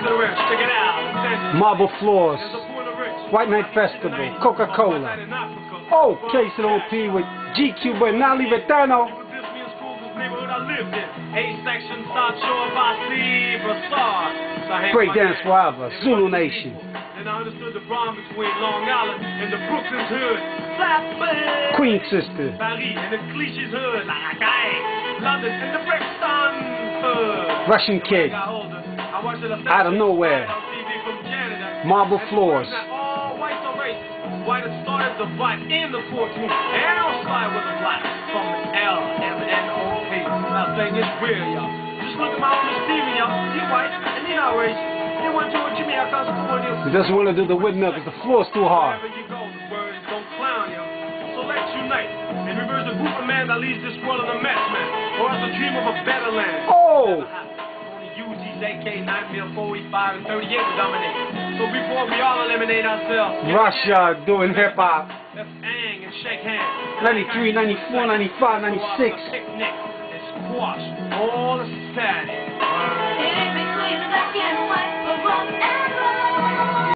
to the rich. Check it out. Marble floors. White Night Festival. Coca-Cola. Oh, Case and OP with GQ Bernali Vetano. Breakdance forever. Zulu Nation. And I understood the bond between Long Island and the Brooklyn's hood. Queen Sister. Paris and the Clichy's hood. London and the Brixton hood. Russian Kid. Out of nowhere. Marble floors. All whites are racist. White has started the fight in the courtroom. And I'll slide with a black from the LMNOP. That thing is real, y'all. Just look at my own Steven, y'all. He white and he not racist. He went to a Jimmy across the corner. He doesn't want to do the windmill because the floor's too hard. Wherever you go, the words don't clown you. So let's unite and reverse the group of man that leads this world in a mess, man. Or else a dream of a better land. Oh! Only UG's AK 9mm 485 and 38 to dominate. So before we all eliminate ourselves, Russia doing hip hop. let's hang and shake hands. 93, 94, 95, 96. Picnic and squash all the society.